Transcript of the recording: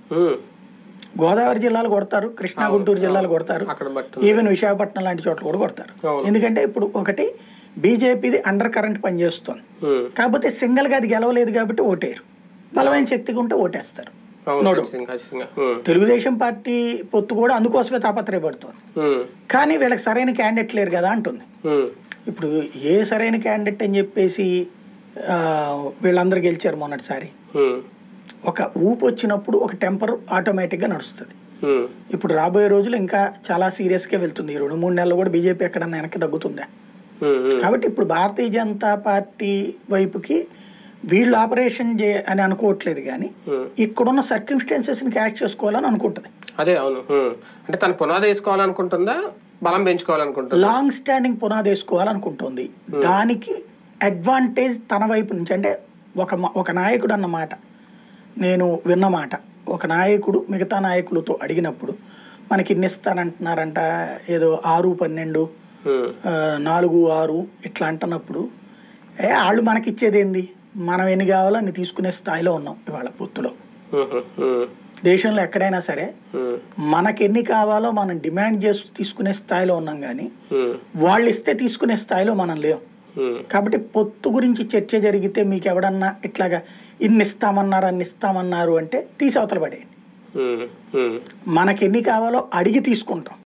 గోదావరి జిల్లాలు కొడతారు, కృష్ణా గుంటూరు జిల్లాలు కొడతారు, ఈవెన్ విశాఖపట్నం లాంటి చోట్ల కూడా కొడతారు. ఎందుకంటే ఇప్పుడు ఒకటి బీజేపీది అండర్ కరెంట్ పనిచేస్తుంది, కాకపోతే సింగిల్ గా అది గెలవలేదు కాబట్టి ఓటేరు, బలమైన శక్తిగా ఉంటే ఓటేస్తారు. నోడు తెలుగుదేశం పార్టీ పొత్తు కూడా అందుకోసమే తాపత్రయపడుతుంది, కానీ వీళ్ళకి సరైన క్యాండిడేట్ లేరు కదా అంటుంది. ఇప్పుడు ఏ సరైన క్యాండిడేట్ అని చెప్పేసి వీళ్ళందరూ గెలిచారు మొన్నటిసారి. ఒక ఊపు వచ్చినప్పుడు ఒక టెంపర్ ఆటోమేటిక్గా నడుస్తుంది. ఇప్పుడు రాబోయే రోజులు ఇంకా చాలా సీరియస్గా వెళ్తుంది. ఈ 2-3 నెలలు కూడా బీజేపీ ఎక్కడన్నా వెనక్కి తగ్గుతుందా? కాబట్టి ఇప్పుడు భారతీయ జనతా పార్టీ వైపుకి వీళ్ళు ఆపరేషన్ అని అనుకోవట్లేదు, కానీ ఇక్కడున్న సర్కమ్స్టాన్సెస్ని క్యాచ్ చేసుకోవాలని అనుకుంటుంది. అదే అవును, అంటే తను పునాది వేసుకోవాలనుకుంటుందా, బలం పెంచుకోవాలనుకుంటుందా? లాంగ్ స్టాండింగ్ పునాది వేసుకోవాలనుకుంటుంది. దానికి అడ్వాంటేజ్ తన వైపు నుంచి, అంటే ఒక నాయకుడు అన్నమాట నేను విన్నమాట, ఒక నాయకుడు మిగతా నాయకులతో అడిగినప్పుడు మనకి ఇన్ని ఇస్తానంటున్నారంట, ఏదో 6-12 4-6 ఇట్లా అంటున్నప్పుడు వాళ్ళు మనకి ఇచ్చేది ఏంది, మనం ఎన్ని కావాలో అన్ని తీసుకునే స్థాయిలో ఉన్నాం ఇవాళ పొత్తులో. దేశంలో ఎక్కడైనా సరే మనకి ఎన్ని కావాలో మనం డిమాండ్ చేసి తీసుకునే స్థాయిలో ఉన్నాం, కానీ వాళ్ళు ఇస్తే తీసుకునే స్థాయిలో మనం లేవు. కాబట్టి పొత్తు గురించి చర్చ జరిగితే మీకు ఎవడన్నా ఇట్లాగా ఇన్ని ఇస్తామన్నారు అన్ని ఇస్తామన్నారు అంటే తీసి అవతల పడేయండి. మనకి ఎన్ని కావాలో అడిగి తీసుకుంటాం.